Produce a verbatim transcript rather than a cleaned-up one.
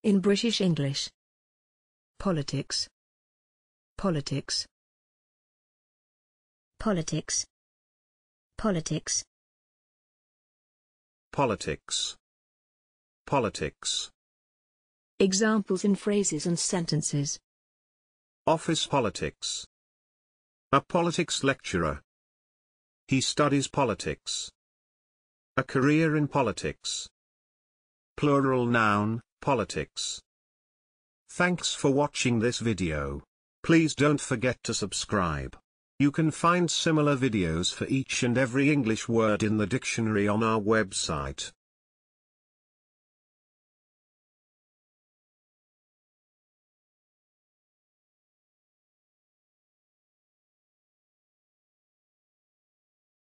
In British English. Politics. Politics. Politics. Politics. Politics. Politics. Examples in phrases and sentences. Office politics. A politics lecturer. He studies politics. A career in politics. Plural noun, politics. Thanks for watching this video. Please don't forget to subscribe. You can find similar videos for each and every English word in the dictionary on our website.